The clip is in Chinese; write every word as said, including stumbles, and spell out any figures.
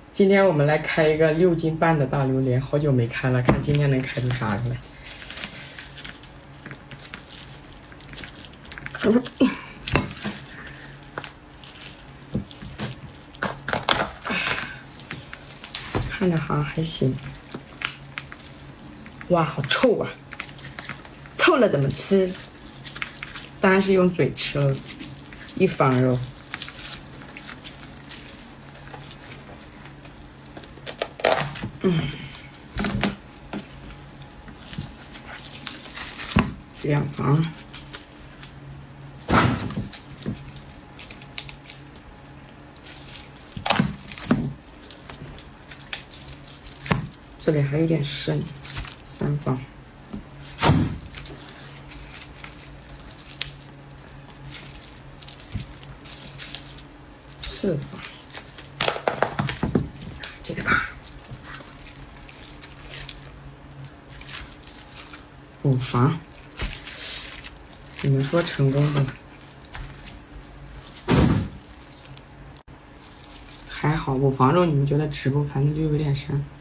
今天我们来开一个六斤半的大榴莲，好久没开了，看今天能开出啥出来。看着好像还行。哇，好臭啊！臭了怎么吃？当然是用嘴吃了，一方肉。嗯，两房。这里还有点深，三方。四方，这个大，五房，你们说成功不？还好，五房肉你们觉得值不？反正就有点深。